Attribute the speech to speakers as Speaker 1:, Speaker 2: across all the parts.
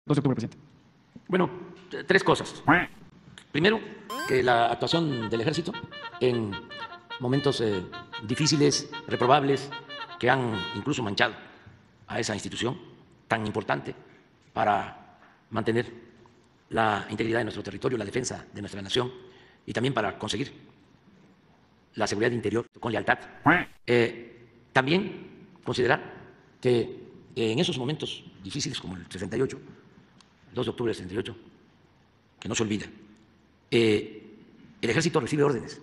Speaker 1: 2 de octubre, presidente.
Speaker 2: Bueno, tres cosas. Primero, que la actuación del ejército en momentos difíciles, reprobables, que han incluso manchado a esa institución tan importante para mantener la integridad de nuestro territorio, la defensa de nuestra nación y también para conseguir la seguridad interior con lealtad. También considerar que en esos momentos difíciles como el 68, el 2 de octubre del 68, que no se olvida, el ejército recibe órdenes,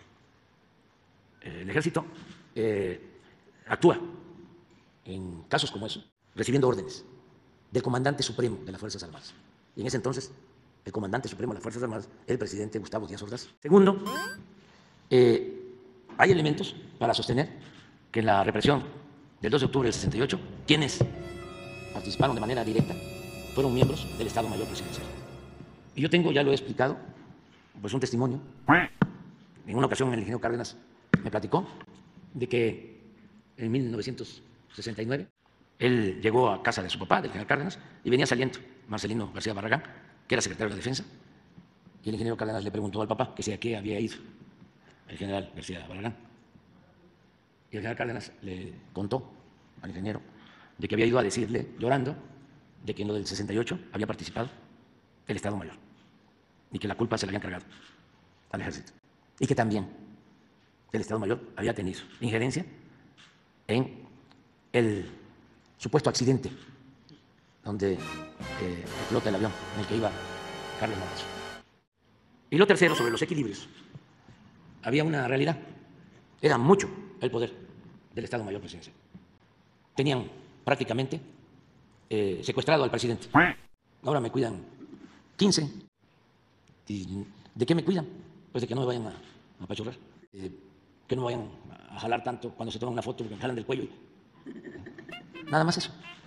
Speaker 2: el ejército actúa en casos como esos, recibiendo órdenes del comandante supremo de las Fuerzas Armadas. Y en ese entonces, el comandante supremo de las Fuerzas Armadas era el presidente Gustavo Díaz Ordaz. Segundo, hay elementos para sostener que en la represión del 2 de octubre del 68, quienes participaron de manera directa fueron miembros del Estado Mayor Presidencial. Y yo tengo, ya lo he explicado, pues un testimonio. En una ocasión el ingeniero Cárdenas me platicó de que en 1969 él llegó a casa de su papá, del general Cárdenas, y venía saliendo Marcelino García Barragán, que era secretario de la Defensa, y el ingeniero Cárdenas le preguntó al papá que si a qué había ido el general García Barragán. Y el general Cárdenas le contó al ingeniero de que había ido a decirle, llorando, de que en lo del 68 había participado el Estado Mayor y que la culpa se la habían cargado al ejército y que también el Estado Mayor había tenido injerencia en el supuesto accidente donde explota el avión en el que iba Carlos Madrazo. Y lo tercero, sobre los equilibrios, había una realidad, era mucho el poder del Estado Mayor Presidencial. Tenían prácticamente secuestrado al presidente. Ahora me cuidan 15. ¿Y de qué me cuidan? Pues de que no me vayan a apachurrar, que no vayan a jalar tanto cuando se toman una foto, porque me jalan del cuello. Nada más eso.